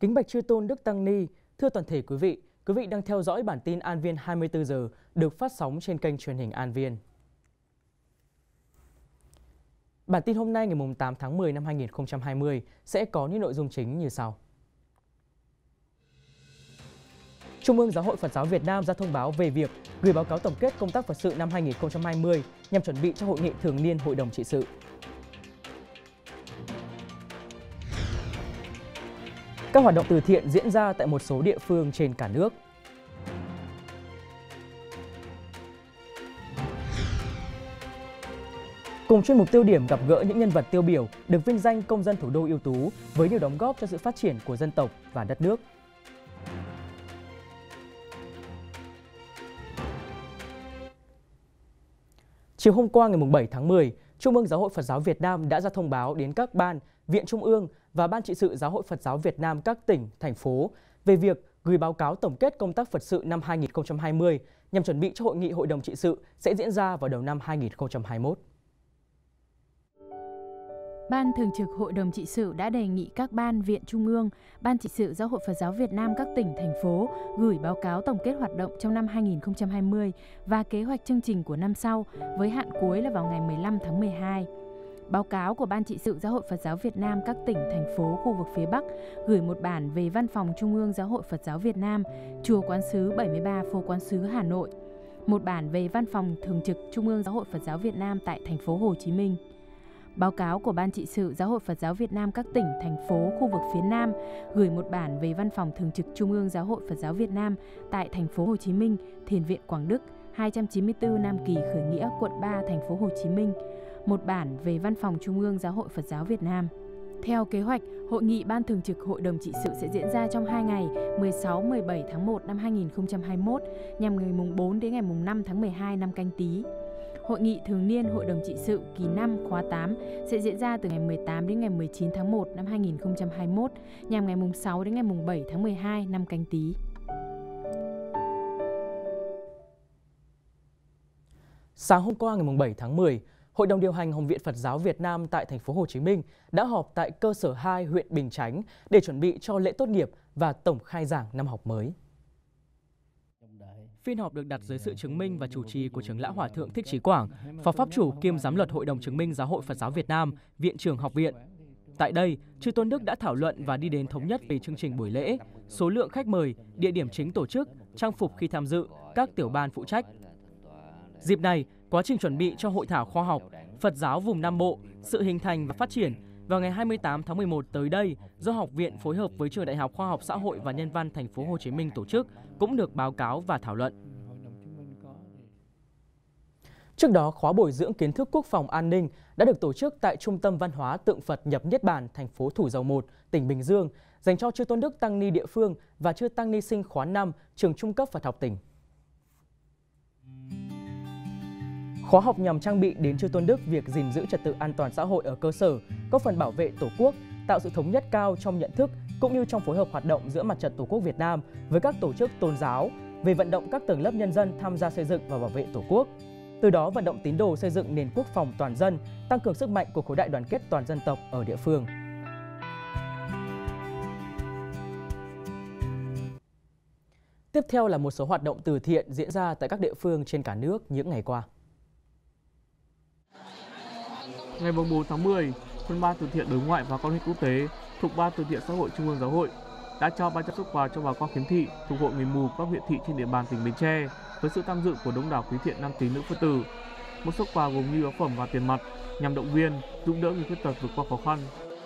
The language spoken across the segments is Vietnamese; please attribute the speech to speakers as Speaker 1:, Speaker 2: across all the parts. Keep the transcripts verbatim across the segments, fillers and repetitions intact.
Speaker 1: Kính bạch chư tôn Đức Tăng Ni, thưa toàn thể quý vị, quý vị đang theo dõi bản tin An Viên hai mươi tư giờ được phát sóng trên kênh truyền hình An Viên. Bản tin hôm nay ngày tám tháng mười năm hai nghìn không trăm hai mươi sẽ có những nội dung chính như sau. Trung ương Giáo hội Phật giáo Việt Nam ra thông báo về việc gửi báo cáo tổng kết công tác Phật sự năm hai nghìn không trăm hai mươi nhằm chuẩn bị cho hội nghị thường niên Hội đồng trị sự. Các hoạt động từ thiện diễn ra tại một số địa phương trên cả nước. Cùng chuyên mục tiêu điểm gặp gỡ những nhân vật tiêu biểu được vinh danh công dân thủ đô ưu tú với nhiều đóng góp cho sự phát triển của dân tộc và đất nước. Chiều hôm qua ngày bảy tháng mười, Trung ương Giáo hội Phật giáo Việt Nam đã ra thông báo đến các ban, viện trung ương và Ban trị sự Giáo hội Phật giáo Việt Nam các tỉnh, thành phố về việc gửi báo cáo tổng kết công tác Phật sự năm hai nghìn không trăm hai mươi nhằm chuẩn bị cho hội nghị Hội đồng trị sự sẽ diễn ra vào đầu năm hai nghìn không trăm hai mươi mốt.
Speaker 2: Ban Thường trực Hội đồng trị sự đã đề nghị các ban, viện trung ương, Ban trị sự Giáo hội Phật giáo Việt Nam các tỉnh, thành phố gửi báo cáo tổng kết hoạt động trong năm hai nghìn không trăm hai mươi và kế hoạch chương trình của năm sau với hạn cuối là vào ngày mười lăm tháng mười hai. Báo cáo của Ban trị sự Giáo hội Phật giáo Việt Nam các tỉnh, thành phố khu vực phía Bắc gửi một bản về Văn phòng Trung ương Giáo hội Phật giáo Việt Nam, Chùa Quán Sứ bảy mươi ba, phố Quán Sứ, Hà Nội. Một bản về Văn phòng Thường trực Trung ương Giáo hội Phật giáo Việt Nam tại thành phố Hồ Chí Minh. Báo cáo của Ban trị sự Giáo hội Phật giáo Việt Nam các tỉnh, thành phố khu vực phía Nam gửi một bản về Văn phòng Thường trực Trung ương Giáo hội Phật giáo Việt Nam tại thành phố Hồ Chí Minh, Thiền viện Quảng Đức, hai trăm chín mươi tư Nam Kỳ Khởi Nghĩa, quận ba, thành phố Hồ Chí Minh. Một bản về Văn phòng Trung ương Giáo hội Phật giáo Việt Nam. Theo kế hoạch, hội nghị Ban Thường trực Hội đồng trị sự sẽ diễn ra trong hai ngày mười sáu đến mười bảy tháng một năm hai nghìn không trăm hai mươi mốt nhằm ngày mùng bốn đến ngày mùng năm tháng mười hai năm Canh Tý. Hội nghị thường niên Hội đồng trị sự kỳ năm khóa tám sẽ diễn ra từ ngày mười tám đến ngày mười chín tháng một năm hai nghìn không trăm hai mươi mốt nhằm ngày mùng sáu đến ngày mùng bảy tháng mười hai năm Canh Tý.
Speaker 1: Sáng hôm qua ngày bảy tháng mười, Hội đồng điều hành Học viện Phật giáo Việt Nam tại thành phố Hồ Chí Minh đã họp tại cơ sở hai huyện Bình Chánh để chuẩn bị cho lễ tốt nghiệp và tổng khai giảng năm học mới. Phiên họp được đặt dưới sự chứng minh và chủ trì của Trưởng lão Hòa thượng Thích Chí Quảng, Phó Pháp chủ kiêm Giám luật Hội đồng chứng minh Giáo hội Phật giáo Việt Nam, Viện trưởng học viện. Tại đây, chư tôn đức đã thảo luận và đi đến thống nhất về chương trình buổi lễ, số lượng khách mời, địa điểm chính tổ chức, trang phục khi tham dự, các tiểu ban phụ trách. Dịp này, quá trình chuẩn bị cho hội thảo khoa học Phật giáo vùng Nam Bộ, sự hình thành và phát triển vào ngày hai mươi tám tháng mười một tới đây do học viện phối hợp với Trường Đại học Khoa học Xã hội và Nhân văn thành phố Hồ Chí Minh tổ chức cũng được báo cáo và thảo luận. Trước đó, khóa bồi dưỡng kiến thức quốc phòng an ninh đã được tổ chức tại Trung tâm Văn hóa Tượng Phật Nhập Niết Bàn, thành phố Thủ Dầu Một, tỉnh Bình Dương, dành cho chư tôn đức tăng ni địa phương và chư tăng ni sinh khóa năm trường trung cấp Phật học tỉnh. Khóa học nhằm trang bị đến chư tôn đức việc gìn giữ trật tự an toàn xã hội ở cơ sở, góp phần bảo vệ Tổ quốc, tạo sự thống nhất cao trong nhận thức cũng như trong phối hợp hoạt động giữa Mặt trận Tổ quốc Việt Nam với các tổ chức tôn giáo về vận động các tầng lớp nhân dân tham gia xây dựng và bảo vệ Tổ quốc. Từ đó vận động tín đồ xây dựng nền quốc phòng toàn dân, tăng cường sức mạnh của khối đại đoàn kết toàn dân tộc ở địa phương. Tiếp theo là một số hoạt động từ thiện diễn ra tại các địa phương trên cả nước những ngày qua.
Speaker 3: Ngày bốn tháng mười, Phân ban từ thiện đối ngoại và quan hệ quốc tế thuộc Ban từ thiện xã hội Trung ương Giáo hội đã trao ba trăm suất quà cho bà con khiếm thị thuộc hội người mù các huyện thị trên địa bàn tỉnh Bến Tre với sự tham dự của đông đảo quý thiện nam tín nữ Phật tử. Một suất quà gồm nhu yếu phẩm và tiền mặt nhằm động viên, giúp đỡ người khuyết tật vượt qua khó khăn.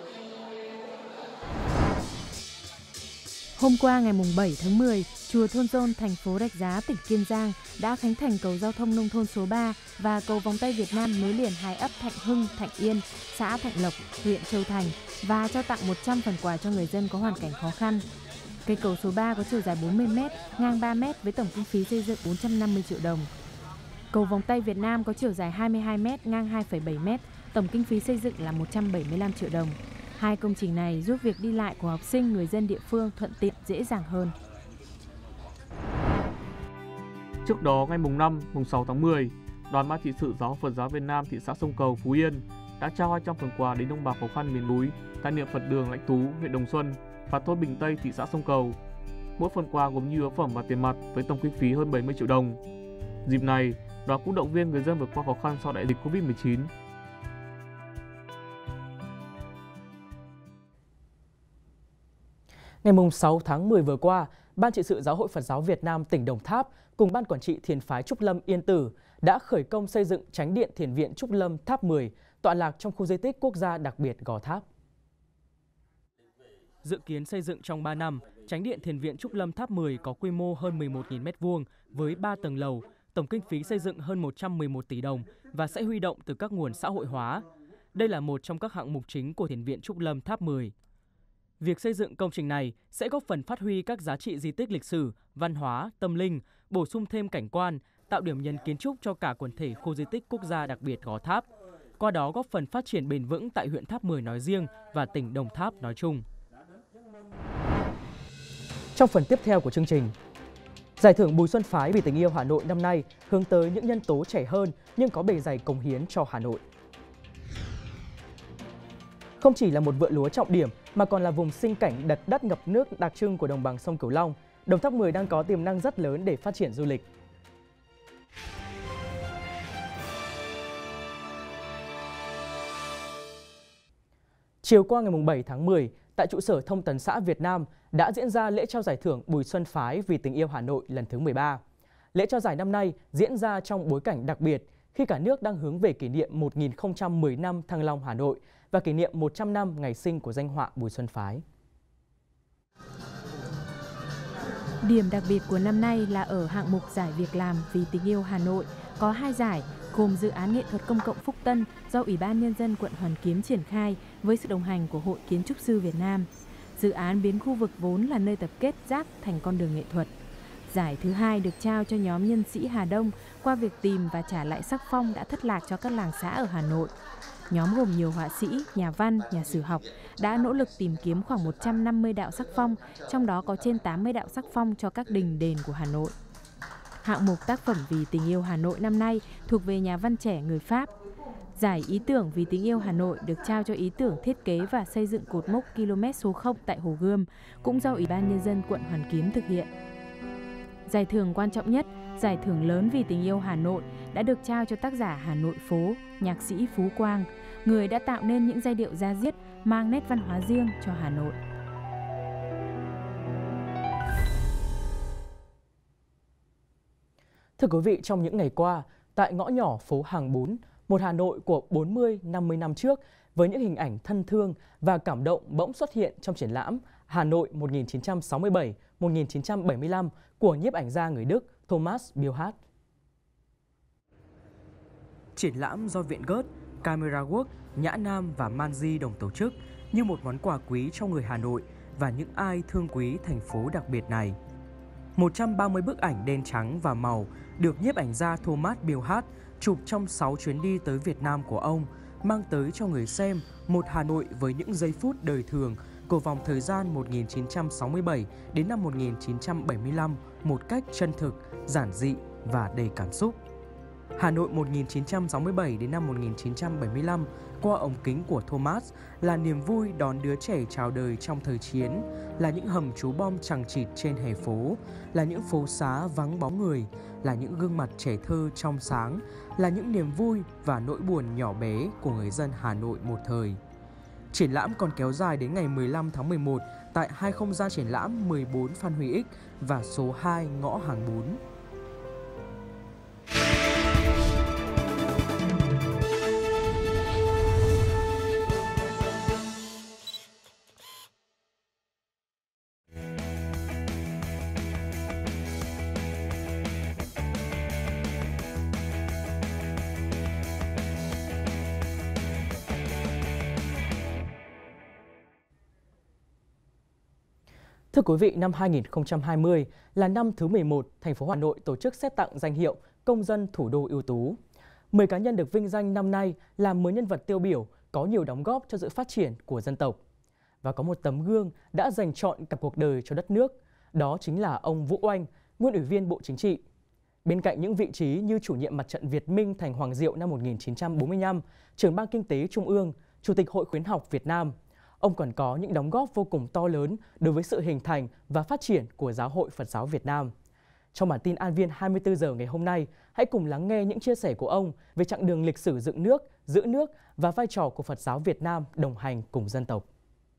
Speaker 2: Hôm qua ngày bảy tháng mười, chùa Thôn Dôn, thành phố Rạch Giá, tỉnh Kiên Giang đã khánh thành cầu giao thông nông thôn số ba và cầu vòng tay Việt Nam nối liền hai ấp Thạnh Hưng, Thạnh Yên, xã Thạnh Lộc, huyện Châu Thành và trao tặng một trăm phần quà cho người dân có hoàn cảnh khó khăn. Cây cầu số ba có chiều dài bốn mươi mét, ngang ba mét với tổng kinh phí xây dựng bốn trăm năm mươi triệu đồng. Cầu vòng tay Việt Nam có chiều dài hai mươi hai mét, ngang hai phẩy bảy mét, tổng kinh phí xây dựng là một trăm bảy mươi lăm triệu đồng. Hai công trình này giúp việc đi lại của học sinh, người dân địa phương thuận tiện, dễ dàng hơn.
Speaker 3: Trước đó, ngày mùng năm, mùng sáu tháng mười, Đoàn Ban trị sự Giáo hội Phật giáo Việt Nam thị xã Sông Cầu, Phú Yên đã trao hai trăm phần quà đến đồng bào khó khăn miền núi tại niệm Phật đường Lãnh Tú, huyện Đồng Xuân và thôn Bình Tây, thị xã Sông Cầu. Mỗi phần quà gồm nhu yếu phẩm và tiền mặt với tổng kinh phí hơn bảy mươi triệu đồng. Dịp này, đoàn cũng động viên người dân vượt qua khó khăn sau đại dịch Covid mười chín.
Speaker 1: Ngày sáu tháng mười vừa qua, Ban Trị sự Giáo hội Phật giáo Việt Nam tỉnh Đồng Tháp cùng Ban Quản trị Thiền phái Trúc Lâm Yên Tử đã khởi công xây dựng Chánh điện Thiền viện Trúc Lâm Tháp mười, tọa lạc trong khu di tích quốc gia đặc biệt Gò Tháp. Dự kiến xây dựng trong ba năm, Chánh điện Thiền viện Trúc Lâm Tháp mười có quy mô hơn mười một nghìn mét vuông với ba tầng lầu, tổng kinh phí xây dựng hơn một trăm mười một tỷ đồng và sẽ huy động từ các nguồn xã hội hóa. Đây là một trong các hạng mục chính của Thiền viện Trúc Lâm Tháp mười. Việc xây dựng công trình này sẽ góp phần phát huy các giá trị di tích lịch sử, văn hóa, tâm linh, bổ sung thêm cảnh quan, tạo điểm nhấn kiến trúc cho cả quần thể khu di tích quốc gia đặc biệt Gò Tháp. Qua đó góp phần phát triển bền vững tại huyện Tháp Mười nói riêng và tỉnh Đồng Tháp nói chung. Trong phần tiếp theo của chương trình, Giải thưởng Bùi Xuân Phái vì tình yêu Hà Nội năm nay hướng tới những nhân tố trẻ hơn nhưng có bề dày cống hiến cho Hà Nội. Không chỉ là một vựa lúa trọng điểm mà còn là vùng sinh cảnh đất đất ngập nước đặc trưng của đồng bằng sông Cửu Long, Đồng Tháp mười đang có tiềm năng rất lớn để phát triển du lịch. Chiều qua ngày bảy tháng mười, tại trụ sở Thông tấn xã Việt Nam đã diễn ra lễ trao giải thưởng Bùi Xuân Phái vì tình yêu Hà Nội lần thứ mười ba. Lễ trao giải năm nay diễn ra trong bối cảnh đặc biệt khi cả nước đang hướng về kỷ niệm một nghìn không trăm mười năm Thăng Long Hà Nội và kỷ niệm một trăm năm ngày sinh của danh họa Bùi Xuân Phái.
Speaker 2: Điểm đặc biệt của năm nay là ở hạng mục giải việc làm vì tình yêu Hà Nội có hai giải, gồm dự án nghệ thuật công cộng Phúc Tân do Ủy ban Nhân dân quận Hoàn Kiếm triển khai với sự đồng hành của Hội Kiến trúc sư Việt Nam. Dự án biến khu vực vốn là nơi tập kết rác thành con đường nghệ thuật. Giải thứ hai được trao cho nhóm nhân sĩ Hà Đông qua việc tìm và trả lại sắc phong đã thất lạc cho các làng xã ở Hà Nội. Nhóm gồm nhiều họa sĩ, nhà văn, nhà sử học đã nỗ lực tìm kiếm khoảng một trăm năm mươi đạo sắc phong, trong đó có trên tám mươi đạo sắc phong cho các đình đền của Hà Nội. Hạng mục tác phẩm vì tình yêu Hà Nội năm nay thuộc về nhà văn trẻ người Pháp. Giải ý tưởng vì tình yêu Hà Nội được trao cho ý tưởng thiết kế và xây dựng cột mốc km số không tại Hồ Gươm, cũng do Ủy ban Nhân dân quận Hoàn Kiếm thực hiện. Giải thưởng quan trọng nhất, giải thưởng lớn vì tình yêu Hà Nội đã được trao cho tác giả Hà Nội phố, nhạc sĩ Phú Quang, người đã tạo nên những giai điệu da diết mang nét văn hóa riêng cho Hà Nội.
Speaker 1: Thưa quý vị, trong những ngày qua, tại ngõ nhỏ phố Hàng Bún, một Hà Nội của bốn mươi năm mươi năm trước với những hình ảnh thân thương và cảm động bỗng xuất hiện trong triển lãm Hà Nội một nghìn chín trăm sáu mươi bảy đến một nghìn chín trăm bảy mươi lăm của nhiếp ảnh gia người Đức Thomas Billhardt. Triển lãm do Viện Goethe, Camera Work, Nhã Nam và Manji đồng tổ chức như một món quà quý cho người Hà Nội và những ai thương quý thành phố đặc biệt này. một trăm ba mươi bức ảnh đen trắng và màu được nhiếp ảnh gia Thomas Billhardt chụp trong sáu chuyến đi tới Việt Nam của ông, mang tới cho người xem một Hà Nội với những giây phút đời thường của vòng thời gian một nghìn chín trăm sáu mươi bảy đến năm một nghìn chín trăm bảy mươi lăm một cách chân thực, giản dị và đầy cảm xúc. Hà Nội một nghìn chín trăm sáu mươi bảy đến năm một nghìn chín trăm bảy mươi lăm qua ống kính của Thomas là niềm vui đón đứa trẻ chào đời trong thời chiến, là những hầm trú bom chằng chịt trên hè phố, là những phố xá vắng bóng người, là những gương mặt trẻ thơ trong sáng, là những niềm vui và nỗi buồn nhỏ bé của người dân Hà Nội một thời. Triển lãm còn kéo dài đến ngày mười lăm tháng mười một tại hai không gian triển lãm mười bốn Phan Huy Ích và số hai ngõ Hàng Bún. Thưa quý vị, năm hai nghìn không trăm hai mươi là năm thứ mười một, thành phố Hà Nội tổ chức xét tặng danh hiệu Công dân Thủ đô ưu tú. mười cá nhân được vinh danh năm nay là mười nhân vật tiêu biểu có nhiều đóng góp cho sự phát triển của dân tộc. Và có một tấm gương đã dành trọn cả cuộc đời cho đất nước, đó chính là ông Vũ Oanh, nguyên Ủy viên Bộ Chính trị. Bên cạnh những vị trí như chủ nhiệm Mặt trận Việt Minh thành Hoàng Diệu năm một nghìn chín trăm bốn mươi lăm, trưởng Ban Kinh tế Trung ương, Chủ tịch Hội Khuyến học Việt Nam, ông còn có những đóng góp vô cùng to lớn đối với sự hình thành và phát triển của Giáo hội Phật giáo Việt Nam. Trong bản tin An Viên hai mươi tư giờ ngày hôm nay, hãy cùng lắng nghe những chia sẻ của ông về chặng đường lịch sử dựng nước, giữ nước và vai trò của Phật giáo Việt Nam đồng hành cùng dân tộc.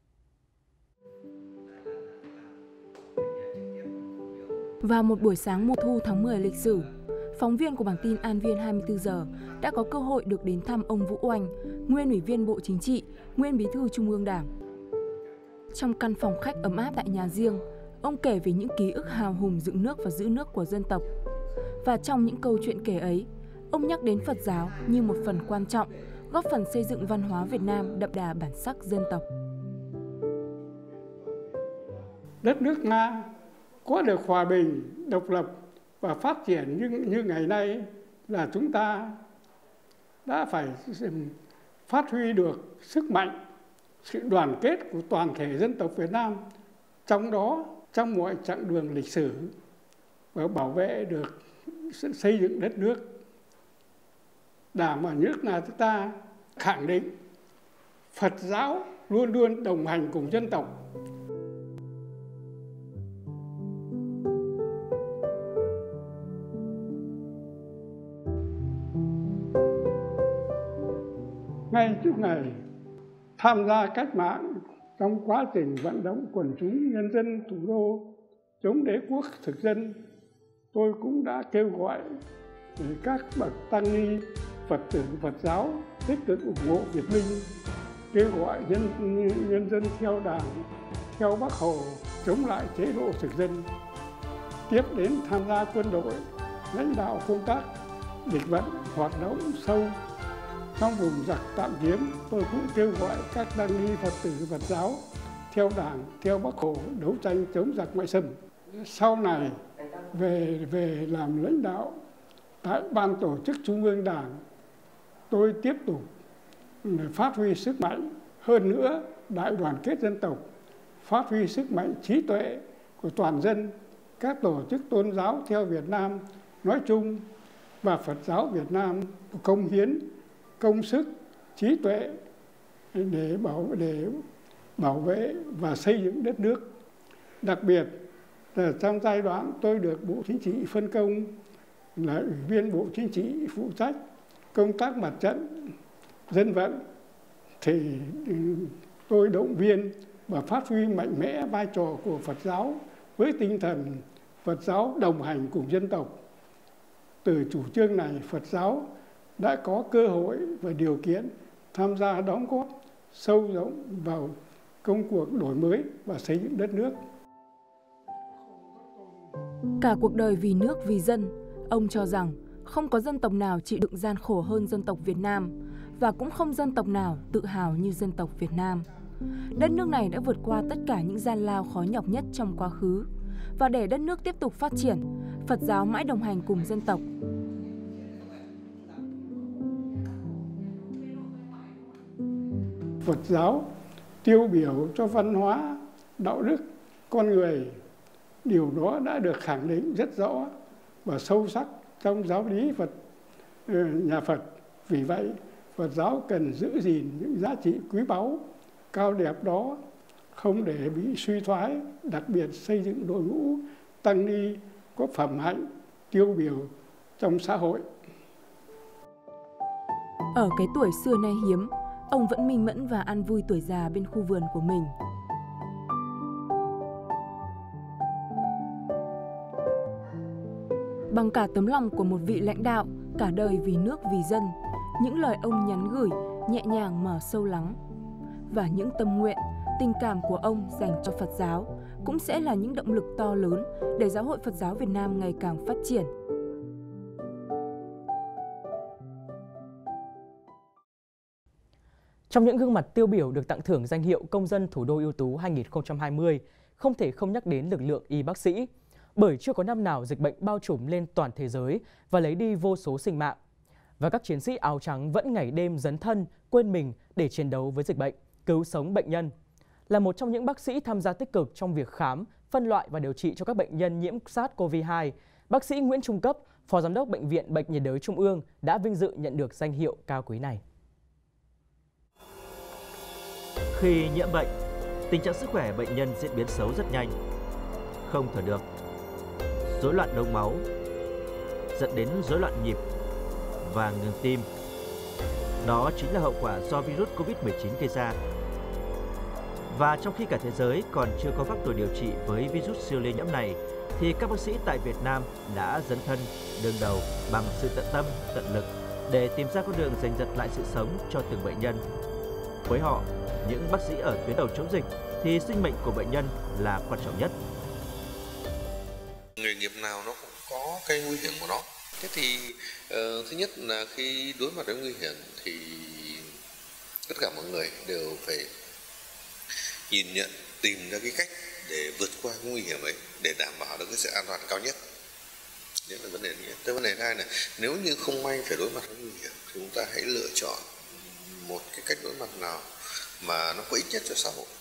Speaker 2: Vào một buổi sáng mùa thu tháng mười lịch sử, phóng viên của bản tin An Viên hai mươi tư giờ đã có cơ hội được đến thăm ông Vũ Oanh, nguyên Ủy viên Bộ Chính trị, nguyên Bí thư Trung ương Đảng. Trong căn phòng khách ấm áp tại nhà riêng, ông kể về những ký ức hào hùng dựng nước và giữ nước của dân tộc. Và trong những câu chuyện kể ấy, ông nhắc đến Phật giáo như một phần quan trọng, góp phần xây dựng văn hóa Việt Nam đậm đà bản sắc dân tộc.
Speaker 4: Đất nước Nga có được hòa bình, độc lập và phát triển như, như ngày nay là chúng ta đã phải phát huy được sức mạnh, sự đoàn kết của toàn thể dân tộc Việt Nam, trong đó trong mọi chặng đường lịch sử, và bảo vệ được sự xây dựng đất nước. Đảng và nước nhà chúng ta khẳng định Phật giáo luôn luôn đồng hành cùng dân tộc. Ngay trước ngày tham gia cách mạng, trong quá trình vận động quần chúng nhân dân thủ đô chống đế quốc thực dân, tôi cũng đã kêu gọi các bậc tăng ni, Phật tử Phật giáo tích cực ủng hộ Việt Minh, kêu gọi nhân, nhân dân theo Đảng, theo Bác Hồ, chống lại chế độ thực dân. Tiếp đến tham gia quân đội, lãnh đạo công tác địch vận hoạt động sâu trong vùng giặc tạm chiếm. Tôi cũng kêu gọi các tăng ni Phật tử Phật giáo theo Đảng, theo Bác Hồ đấu tranh chống giặc ngoại xâm. Sau này về về làm lãnh đạo tại Ban Tổ chức Trung ương Đảng, tôi tiếp tục phát huy sức mạnh hơn nữa đại đoàn kết dân tộc, phát huy sức mạnh trí tuệ của toàn dân, các tổ chức tôn giáo theo Việt Nam nói chung và Phật giáo Việt Nam công hiến công sức, trí tuệ để bảo để bảo vệ và xây dựng đất nước. Đặc biệt là trong giai đoạn tôi được Bộ Chính trị phân công là Ủy viên Bộ Chính trị phụ trách công tác mặt trận dân vận, thì tôi động viên và phát huy mạnh mẽ vai trò của Phật giáo với tinh thần Phật giáo đồng hành cùng dân tộc. Từ chủ trương này, Phật giáo đã có cơ hội và điều kiện tham gia đóng góp sâu rộng vào công cuộc đổi mới và xây dựng đất nước.
Speaker 2: Cả cuộc đời vì nước, vì dân, ông cho rằng không có dân tộc nào chịu đựng gian khổ hơn dân tộc Việt Nam, và cũng không dân tộc nào tự hào như dân tộc Việt Nam. Đất nước này đã vượt qua tất cả những gian lao khó nhọc nhất trong quá khứ, và để đất nước tiếp tục phát triển, Phật giáo mãi đồng hành cùng dân tộc.
Speaker 4: Phật giáo tiêu biểu cho văn hóa, đạo đức, con người. Điều đó đã được khẳng định rất rõ và sâu sắc trong giáo lý Phật, nhà Phật. Vì vậy, Phật giáo cần giữ gìn những giá trị quý báu, cao đẹp đó, không để bị suy thoái, đặc biệt xây dựng đội ngũ tăng ni có phẩm hạnh, tiêu biểu trong xã hội.
Speaker 2: Ở cái tuổi xưa nay hiếm, ông vẫn minh mẫn và ăn vui tuổi già bên khu vườn của mình. Bằng cả tấm lòng của một vị lãnh đạo, cả đời vì nước vì dân, những lời ông nhắn gửi nhẹ nhàng mà sâu lắng. Và những tâm nguyện, tình cảm của ông dành cho Phật giáo cũng sẽ là những động lực to lớn để Giáo hội Phật giáo Việt Nam ngày càng phát triển.
Speaker 1: Trong những gương mặt tiêu biểu được tặng thưởng danh hiệu Công dân Thủ đô ưu tú hai nghìn không trăm hai mươi, không thể không nhắc đến lực lượng y bác sĩ, bởi chưa có năm nào dịch bệnh bao trùm lên toàn thế giới và lấy đi vô số sinh mạng. Và các chiến sĩ áo trắng vẫn ngày đêm dấn thân, quên mình để chiến đấu với dịch bệnh, cứu sống bệnh nhân. Là một trong những bác sĩ tham gia tích cực trong việc khám, phân loại và điều trị cho các bệnh nhân nhiễm SARS-xê o vê hai, bác sĩ Nguyễn Trung Cấp, Phó Giám đốc Bệnh viện Bệnh nhiệt đới Trung ương đã vinh dự nhận được danh hiệu cao quý này.
Speaker 5: Khi nhiễm bệnh, tình trạng sức khỏe bệnh nhân diễn biến xấu rất nhanh, không thở được, rối loạn đông máu, dẫn đến rối loạn nhịp và ngừng tim. Đó chính là hậu quả do virus Covid mười chín gây ra. Và trong khi cả thế giới còn chưa có phác đồ điều trị với virus siêu lây nhiễm này, thì các bác sĩ tại Việt Nam đã dấn thân đương đầu bằng sự tận tâm, tận lực để tìm ra con đường giành giật lại sự sống cho từng bệnh nhân. Với họ, những bác sĩ ở tuyến đầu chống dịch thì sinh mệnh của bệnh nhân là quan trọng nhất.
Speaker 6: Nghề nghiệp nào nó cũng có cái nguy hiểm của nó. Thế thì uh, thứ nhất là khi đối mặt với nguy hiểm thì tất cả mọi người đều phải nhìn nhận, tìm ra cái cách để vượt qua cái nguy hiểm ấy, để đảm bảo được cái sự an toàn cao nhất. Đấy là vấn đề này. Cái vấn đề thứ hai là nếu như không may phải đối mặt với nguy hiểm thì chúng ta hãy lựa chọn một cái cách đối mặt nào mà nó có ích nhất cho xã hội.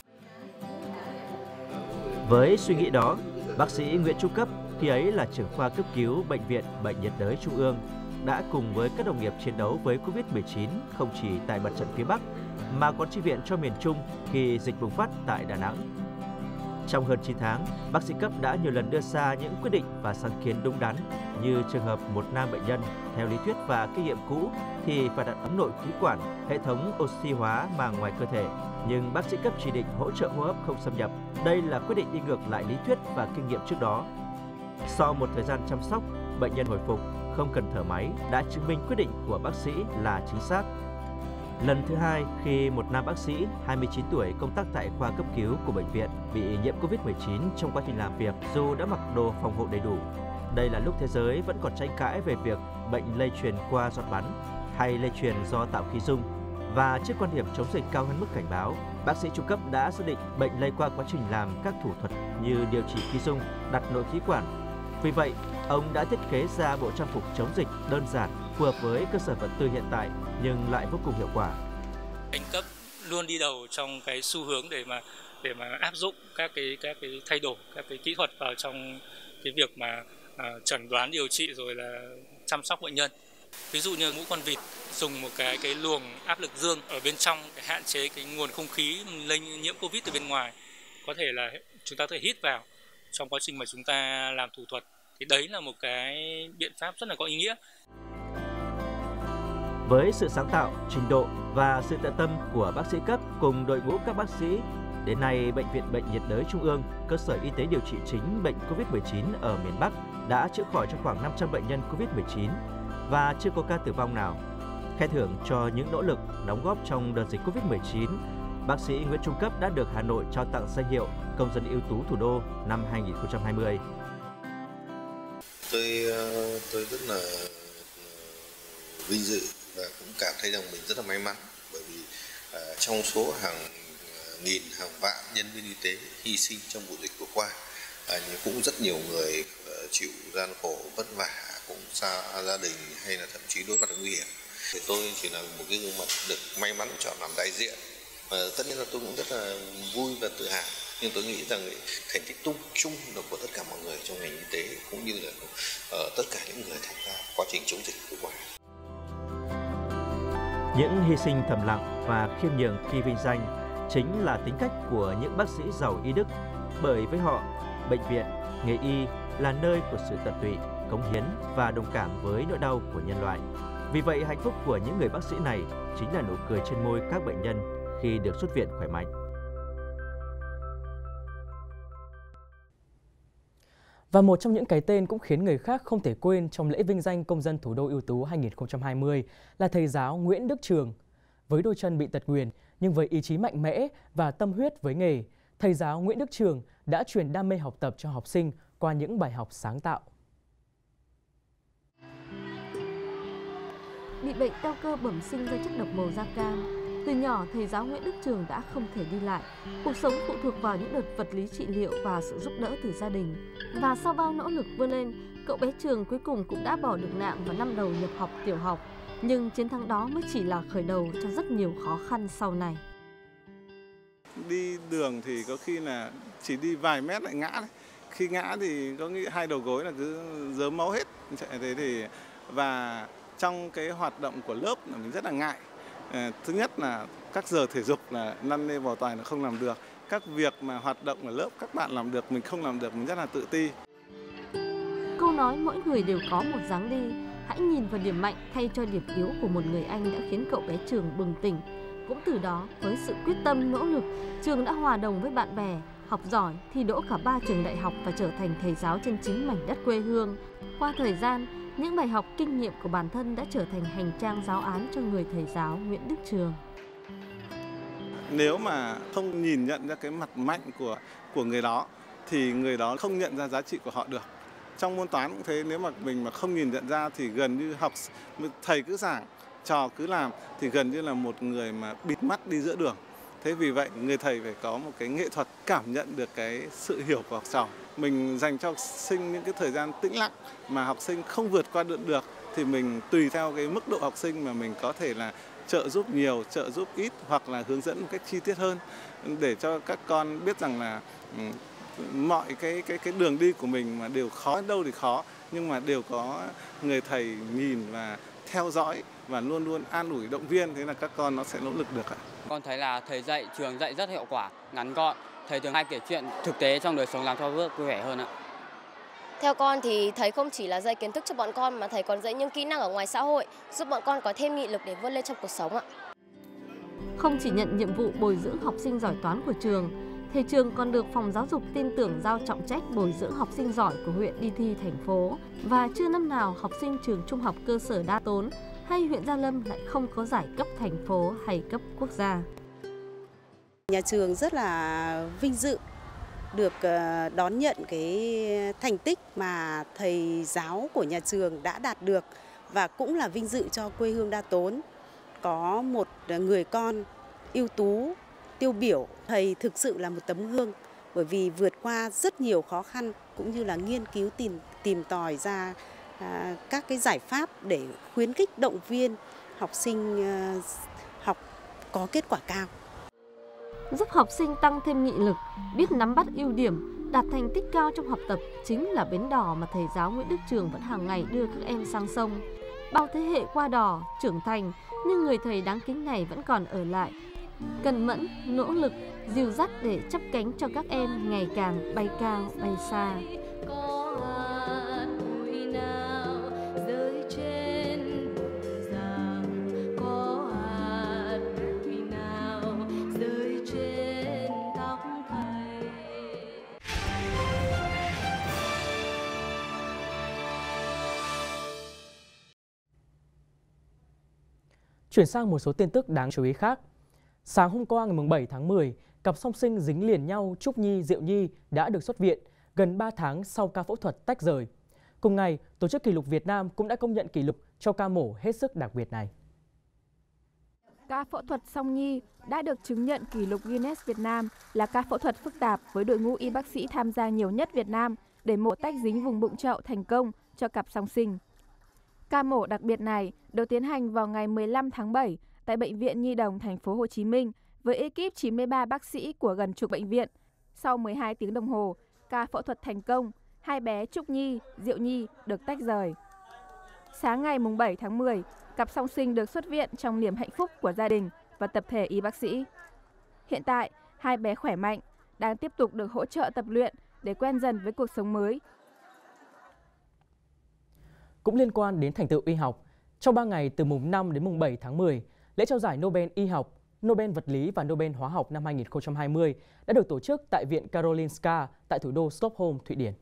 Speaker 5: Với suy nghĩ đó, bác sĩ Nguyễn Trung Cấp, khi ấy là trưởng khoa cấp cứu Bệnh viện Bệnh nhiệt đới Trung ương, đã cùng với các đồng nghiệp chiến đấu với Covid mười chín không chỉ tại mặt trận phía Bắc mà còn chi viện cho miền Trung khi dịch bùng phát tại Đà Nẵng. Trong hơn chín tháng, bác sĩ Cấp đã nhiều lần đưa ra những quyết định và sáng kiến đúng đắn, như trường hợp một nam bệnh nhân theo lý thuyết và kinh nghiệm cũ thì phải đặt ống nội khí quản, hệ thống oxy hóa màng ngoài cơ thể, nhưng bác sĩ Cấp chỉ định hỗ trợ hô hấp không xâm nhập. Đây là quyết định đi ngược lại lý thuyết và kinh nghiệm trước đó. Sau một thời gian chăm sóc, bệnh nhân hồi phục, không cần thở máy đã chứng minh quyết định của bác sĩ là chính xác. Lần thứ hai, khi một nam bác sĩ hai mươi chín tuổi công tác tại khoa cấp cứu của bệnh viện bị nhiễm Covid mười chín trong quá trình làm việc dù đã mặc đồ phòng hộ đầy đủ. Đây là lúc thế giới vẫn còn tranh cãi về việc bệnh lây truyền qua giọt bắn hay lây truyền do tạo khí dung. Và trước quan điểm chống dịch cao hơn mức cảnh báo, bác sĩ Trung Cấp đã xác định bệnh lây qua quá trình làm các thủ thuật như điều trị khí dung, đặt nội khí quản. Vì vậy, ông đã thiết kế ra bộ trang phục chống dịch đơn giản, phù hợp với cơ sở vật tư hiện tại nhưng lại vô cùng hiệu quả.
Speaker 7: Anh Cấp luôn đi đầu trong cái xu hướng để mà để mà áp dụng các cái các cái thay đổi, các cái kỹ thuật vào trong cái việc mà à, chẩn đoán, điều trị rồi là chăm sóc bệnh nhân. Ví dụ như mũi con vịt dùng một cái cái luồng áp lực dương ở bên trong để hạn chế cái nguồn không khí lây nhiễm Covid từ bên ngoài, có thể là chúng ta có thể hít vào trong quá trình mà chúng ta làm thủ thuật. Thì đấy là một cái biện pháp rất là có ý nghĩa.
Speaker 5: Với sự sáng tạo, trình độ và sự tận tâm của bác sĩ Cấp cùng đội ngũ các bác sĩ, đến nay Bệnh viện Bệnh nhiệt đới Trung ương, cơ sở y tế điều trị chính bệnh Covid mười chín ở miền Bắc đã chữa khỏi cho khoảng năm trăm bệnh nhân Covid mười chín và chưa có ca tử vong nào. Khen thưởng cho những nỗ lực đóng góp trong đợt dịch Covid mười chín, bác sĩ Nguyễn Trung Cấp đã được Hà Nội trao tặng danh hiệu Công dân ưu tú thủ đô năm hai nghìn không trăm hai mươi.
Speaker 6: Tôi tôi rất là vinh dự và cũng cảm thấy rằng mình rất là may mắn, bởi vì uh, trong số hàng uh, nghìn, hàng vạn nhân viên y tế hy sinh trong vụ dịch vừa qua, uh, nhưng cũng rất nhiều người uh, chịu gian khổ, vất vả, cũng xa gia đình hay là thậm chí đối mặt với nguy hiểm. Thì tôi chỉ là một cái gương mặt được may mắn chọn làm đại diện. Và tất nhiên là tôi cũng rất là vui và tự hào. Nhưng tôi nghĩ rằng thành tích tung chung là của tất cả mọi người trong ngành y tế, cũng như là uh, tất cả những người tham gia quá trình chống dịch vừa qua.
Speaker 5: Những hy sinh thầm lặng và khiêm nhường khi vinh danh chính là tính cách của những bác sĩ giàu y đức. Bởi với họ, bệnh viện, nghề y là nơi của sự tận tụy, cống hiến và đồng cảm với nỗi đau của nhân loại. Vì vậy, hạnh phúc của những người bác sĩ này chính là nụ cười trên môi các bệnh nhân khi được xuất viện khỏe mạnh.
Speaker 1: Và một trong những cái tên cũng khiến người khác không thể quên trong lễ vinh danh Công dân thủ đô ưu tú hai nghìn không trăm hai mươi là thầy giáo Nguyễn Đức Trường. Với đôi chân bị tật nguyền nhưng với ý chí mạnh mẽ và tâm huyết với nghề, thầy giáo Nguyễn Đức Trường đã truyền đam mê học tập cho học sinh qua những bài học sáng tạo.
Speaker 8: Bị bệnh teo cơ bẩm sinh do chất độc màu da cam, từ nhỏ thầy giáo Nguyễn Đức Trường đã không thể đi lại. Cuộc sống phụ thuộc vào những đợt vật lý trị liệu và sự giúp đỡ từ gia đình. Và sau bao nỗ lực vươn lên, cậu bé Trường cuối cùng cũng đã bỏ được nạn vào năm đầu nhập học tiểu học. Nhưng chiến thắng đó mới chỉ là khởi đầu cho rất nhiều khó khăn sau này.
Speaker 9: Đi đường thì có khi là chỉ đi vài mét lại ngã đấy. Khi ngã thì có nghĩ hai đầu gối là cứ rớm máu hết. Thế thì và trong cái hoạt động của lớp là mình rất là ngại. Thứ nhất là các giờ thể dục là năn nê bò toài là không làm được. Các việc mà hoạt động ở lớp các bạn làm được, mình không làm được, mình rất là tự ti.
Speaker 8: Câu nói mỗi người đều có một dáng đi, hãy nhìn vào điểm mạnh thay cho điểm yếu của một người anh đã khiến cậu bé Trường bừng tỉnh. Cũng từ đó, với sự quyết tâm nỗ lực, Trường đã hòa đồng với bạn bè, học giỏi, thi đỗ cả ba trường đại học và trở thành thầy giáo trên chính mảnh đất quê hương. Qua thời gian, những bài học kinh nghiệm của bản thân đã trở thành hành trang giáo án cho người thầy giáo Nguyễn Đức Trường.
Speaker 9: Nếu mà không nhìn nhận ra cái mặt mạnh của của người đó thì người đó không nhận ra giá trị của họ được. Trong môn toán cũng thế, nếu mà mình mà không nhìn nhận ra thì gần như học thầy cứ giảng, trò cứ làm thì gần như là một người mà bịt mắt đi giữa đường. Thế vì vậy người thầy phải có một cái nghệ thuật cảm nhận được cái sự hiểu của học trò. Mình dành cho học sinh những cái thời gian tĩnh lặng mà học sinh không vượt qua được được thì mình tùy theo cái mức độ học sinh mà mình có thể là trợ giúp nhiều, trợ giúp ít hoặc là hướng dẫn một cách chi tiết hơn để cho các con biết rằng là mọi cái cái cái đường đi của mình mà đều khó đâu thì khó, nhưng mà đều có người thầy nhìn và theo dõi và luôn luôn an ủi động viên, thế là các con nó sẽ nỗ lực được ạ.
Speaker 10: Con thấy là thầy dạy trường dạy rất hiệu quả, ngắn gọn, thầy thường hay kể chuyện thực tế trong đời sống làm cho bớt vui vẻ hơn ạ.
Speaker 11: Theo con thì thầy không chỉ là dạy kiến thức cho bọn con mà thầy còn dạy những kỹ năng ở ngoài xã hội, giúp bọn con có thêm nghị lực để vươn lên trong cuộc sống ạ.
Speaker 8: Không chỉ nhận nhiệm vụ bồi dưỡng học sinh giỏi toán của trường, thầy Trường còn được phòng giáo dục tin tưởng giao trọng trách bồi dưỡng học sinh giỏi của huyện đi thi thành phố. Và chưa năm nào học sinh trường trung học cơ sở Đa Tốn hay huyện Gia Lâm lại không có giải cấp thành phố hay cấp quốc gia.
Speaker 12: Nhà trường rất là vinh dự được đón nhận cái thành tích mà thầy giáo của nhà trường đã đạt được và cũng là vinh dự cho quê hương Đa Tốn có một người con ưu tú, tiêu biểu. Thầy thực sự là một tấm gương bởi vì vượt qua rất nhiều khó khăn cũng như là nghiên cứu tìm tìm tòi ra à, các cái giải pháp để khuyến khích động viên học sinh à, học có kết quả cao.
Speaker 8: Giúp học sinh tăng thêm nghị lực, biết nắm bắt ưu điểm, đạt thành tích cao trong học tập chính là bến đò mà thầy giáo Nguyễn Đức Trường vẫn hàng ngày đưa các em sang sông. Bao thế hệ qua đò, trưởng thành, nhưng người thầy đáng kính này vẫn còn ở lại. Cần mẫn, nỗ lực, dìu dắt để chắp cánh cho các em ngày càng bay cao, bay xa.
Speaker 1: Chuyển sang một số tin tức đáng chú ý khác. Sáng hôm qua ngày bảy tháng mười, cặp song sinh dính liền nhau Trúc Nhi, Diệu Nhi đã được xuất viện gần ba tháng sau ca phẫu thuật tách rời. Cùng ngày, Tổ chức Kỷ lục Việt Nam cũng đã công nhận kỷ lục cho ca mổ hết sức đặc biệt này.
Speaker 2: Ca phẫu thuật song nhi đã được chứng nhận kỷ lục Guinness Việt Nam là ca phẫu thuật phức tạp với đội ngũ y bác sĩ tham gia nhiều nhất Việt Nam để mổ tách dính vùng bụng chậu thành công cho cặp song sinh. Ca mổ đặc biệt này được tiến hành vào ngày mười lăm tháng bảy tại Bệnh viện Nhi đồng thành phố Hồ Chí Minh với ekip chín mươi ba bác sĩ của gần chục bệnh viện. Sau mười hai tiếng đồng hồ, ca phẫu thuật thành công, hai bé Trúc Nhi, Diệu Nhi được tách rời. Sáng ngày bảy tháng mười, cặp song sinh được xuất viện trong niềm hạnh phúc của gia đình và tập thể y bác sĩ. Hiện tại, hai bé khỏe mạnh, đang tiếp tục được hỗ trợ tập luyện để quen dần với cuộc sống mới.
Speaker 1: Cũng liên quan đến thành tựu y học, trong ba ngày từ mùng năm đến mùng bảy tháng mười, lễ trao giải Nobel Y học, Nobel Vật lý và Nobel Hóa học năm hai nghìn không trăm hai mươi đã được tổ chức tại Viện Karolinska tại thủ đô Stockholm, Thụy Điển.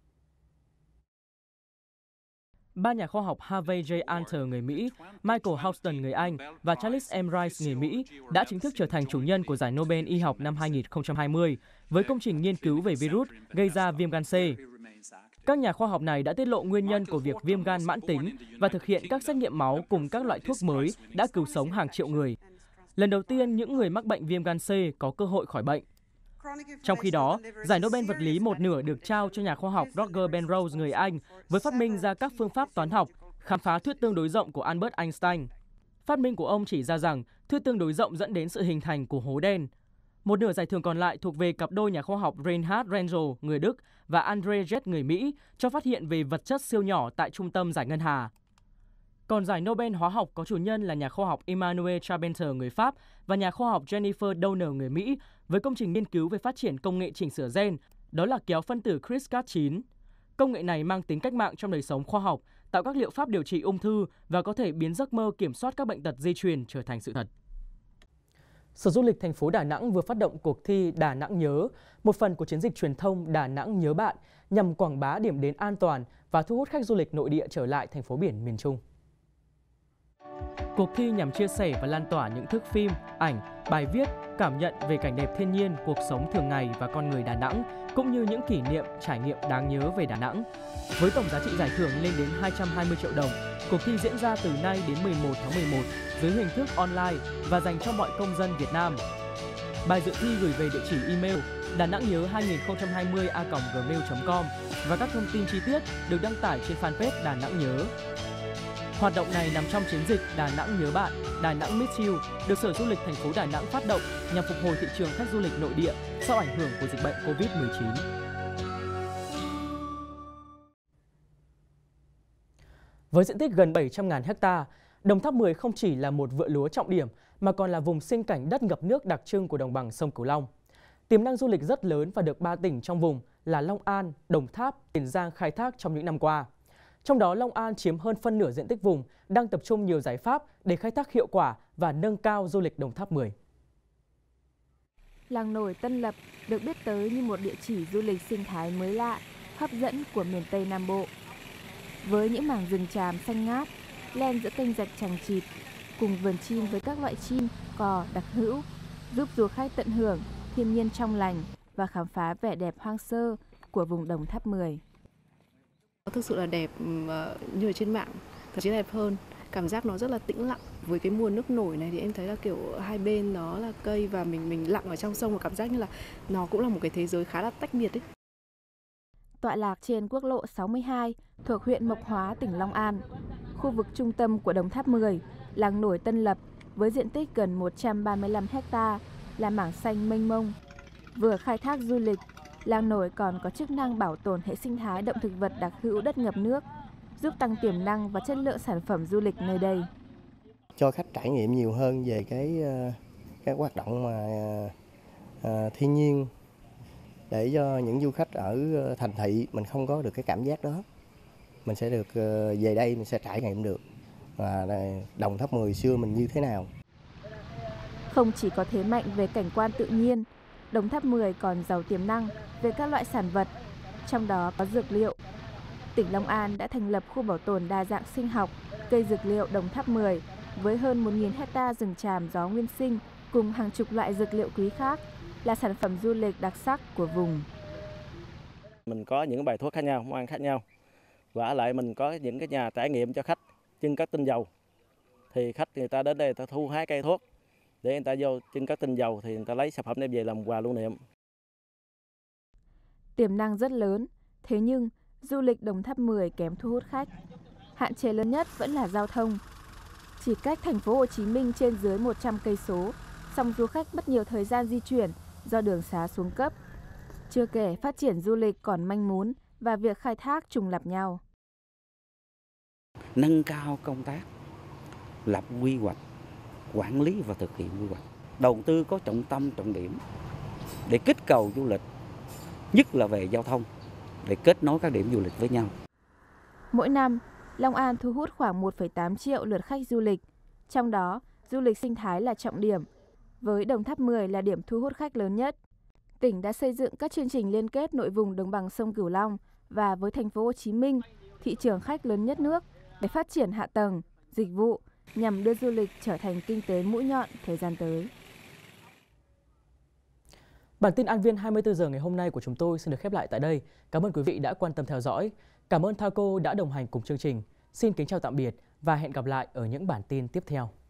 Speaker 1: Ba nhà khoa học Harvey J. Alter người Mỹ, Michael Houston người Anh và Charles M. Rice người Mỹ đã chính thức trở thành chủ nhân của giải Nobel Y học năm hai nghìn không trăm hai mươi với công trình nghiên cứu về virus gây ra viêm gan C. Các nhà khoa học này đã tiết lộ nguyên nhân của việc viêm gan mãn tính và thực hiện các xét nghiệm máu cùng các loại thuốc mới đã cứu sống hàng triệu người. Lần đầu tiên, những người mắc bệnh viêm gan C có cơ hội khỏi bệnh. Trong khi đó, giải Nobel vật lý một nửa được trao cho nhà khoa học Roger Penrose người Anh với phát minh ra các phương pháp toán học, khám phá thuyết tương đối rộng của Albert Einstein. Phát minh của ông chỉ ra rằng thuyết tương đối rộng dẫn đến sự hình thành của hố đen. Một nửa giải thưởng còn lại thuộc về cặp đôi nhà khoa học Reinhard Rengel người Đức và Andre Jett người Mỹ cho phát hiện về vật chất siêu nhỏ tại trung tâm giải ngân hà. Còn giải Nobel hóa học có chủ nhân là nhà khoa học Emmanuel Charpentier người Pháp và nhà khoa học Jennifer Doudna người Mỹ với công trình nghiên cứu về phát triển công nghệ chỉnh sửa gen, đó là kéo phân tử CRISPR chín. Công nghệ này mang tính cách mạng trong đời sống khoa học, tạo các liệu pháp điều trị ung thư và có thể biến giấc mơ kiểm soát các bệnh tật di truyền trở thành sự thật. Sở Du lịch thành phố Đà Nẵng vừa phát động cuộc thi Đà Nẵng nhớ, một phần của chiến dịch truyền thông Đà Nẵng nhớ bạn nhằm quảng bá điểm đến an toàn và thu hút khách du lịch nội địa trở lại thành phố biển miền Trung. Cuộc thi nhằm chia sẻ và lan tỏa những thước phim, ảnh, bài viết, cảm nhận về cảnh đẹp thiên nhiên, cuộc sống thường ngày và con người Đà Nẵng, cũng như những kỷ niệm, trải nghiệm đáng nhớ về Đà Nẵng. Với tổng giá trị giải thưởng lên đến hai trăm hai mươi triệu đồng, cuộc thi diễn ra từ nay đến mười một tháng mười một dưới hình thức online và dành cho mọi công dân Việt Nam. Bài dự thi gửi về địa chỉ email đà nẵng nhớ hai không hai không a còng gmail chấm com và các thông tin chi tiết được đăng tải trên fanpage Đà Nẵng nhớ. Hoạt động này nằm trong chiến dịch Đà Nẵng nhớ bạn, Đà Nẵng Miss You được Sở Du lịch thành phố Đà Nẵng phát động nhằm phục hồi thị trường khách du lịch nội địa sau ảnh hưởng của dịch bệnh Covid mười chín. Với diện tích gần bảy trăm nghìn ha, Đồng Tháp mười không chỉ là một vựa lúa trọng điểm mà còn là vùng sinh cảnh đất ngập nước đặc trưng của đồng bằng sông Cửu Long. Tiềm năng du lịch rất lớn và được ba tỉnh trong vùng là Long An, Đồng Tháp, Tiền Giang khai thác trong những năm qua. Trong đó, Long An chiếm hơn phân nửa diện tích vùng, đang tập trung nhiều giải pháp để khai thác hiệu quả và nâng cao du lịch Đồng Tháp mười.
Speaker 2: Làng nổi Tân Lập được biết tới như một địa chỉ du lịch sinh thái mới lạ, hấp dẫn của miền Tây Nam Bộ. Với những mảng rừng tràm xanh ngát, len giữa kênh rạch chằng chịt, cùng vườn chim với các loại chim, cò đặc hữu, giúp du khách tận hưởng thiên nhiên trong lành và khám phá vẻ đẹp hoang sơ của vùng Đồng Tháp mười.
Speaker 13: Thực sự là đẹp như ở trên mạng, thậm chí đẹp hơn. Cảm giác nó rất là tĩnh lặng. Với cái mùa nước nổi này thì em thấy là kiểu hai bên nó là cây và mình mình lặng ở trong sông và cảm giác như là nó cũng là một cái thế giới khá là tách biệt ấy.
Speaker 2: Tọa lạc trên quốc lộ sáu mươi hai thuộc huyện Mộc Hóa, tỉnh Long An, khu vực trung tâm của Đồng Tháp mười, làng nổi Tân Lập với diện tích gần một trăm ba mươi lăm ha là mảng xanh mênh mông. Vừa khai thác du lịch, làng nổi còn có chức năng bảo tồn hệ sinh thái động thực vật đặc hữu đất ngập nước, giúp tăng tiềm năng và chất lượng sản phẩm du lịch nơi đây.
Speaker 14: Cho khách trải nghiệm nhiều hơn về cái các hoạt động mà à, thiên nhiên, để cho những du khách ở thành thị mình không có được cái cảm giác đó. Mình sẽ được về đây mình sẽ trải nghiệm được và Đồng Tháp mười xưa mình như thế nào.
Speaker 2: Không chỉ có thế mạnh về cảnh quan tự nhiên, Đồng Tháp mười còn giàu tiềm năng về các loại sản vật, trong đó có dược liệu. Tỉnh Long An đã thành lập khu bảo tồn đa dạng sinh học cây dược liệu Đồng Tháp mười với hơn một nghìn hecta rừng tràm gió nguyên sinh cùng hàng chục loại dược liệu quý khác, là sản phẩm du lịch đặc sắc của vùng.
Speaker 15: Mình có những bài thuốc khác nhau, món ăn khác nhau. Và lại mình có những cái nhà trải nghiệm cho khách trưng cất tinh dầu. Thì khách người ta đến đây người ta thu hái cây thuốc để người ta vô trưng cất tinh dầu thì người ta lấy sản phẩm đem về làm quà lưu niệm.
Speaker 2: Tiềm năng rất lớn, thế nhưng du lịch Đồng Tháp mười kém thu hút khách. Hạn chế lớn nhất vẫn là giao thông. Chỉ cách thành phố Hồ Chí Minh trên dưới một trăm cây số, song du khách mất nhiều thời gian di chuyển do đường xá xuống cấp. Chưa kể phát triển du lịch còn manh mún và việc khai thác trùng lặp nhau.
Speaker 16: Nâng cao công tác lập quy hoạch, quản lý và thực hiện quy hoạch. Đầu tư có trọng tâm trọng điểm để kích cầu du lịch, nhất là về giao thông, để kết nối các điểm du lịch với nhau.
Speaker 2: Mỗi năm, Long An thu hút khoảng một phẩy tám triệu lượt khách du lịch, trong đó du lịch sinh thái là trọng điểm, với Đồng Tháp mười là điểm thu hút khách lớn nhất. Tỉnh đã xây dựng các chương trình liên kết nội vùng đồng bằng sông Cửu Long và với thành phố Hồ Chí Minh, thị trường khách lớn nhất nước, để phát triển hạ tầng, dịch vụ nhằm đưa du lịch trở thành kinh tế mũi nhọn thời gian tới.
Speaker 1: Bản tin An Viên hai mươi tư giờ ngày hôm nay của chúng tôi xin được khép lại tại đây. Cảm ơn quý vị đã quan tâm theo dõi. Cảm ơn Thaco đã đồng hành cùng chương trình. Xin kính chào tạm biệt và hẹn gặp lại ở những bản tin tiếp theo.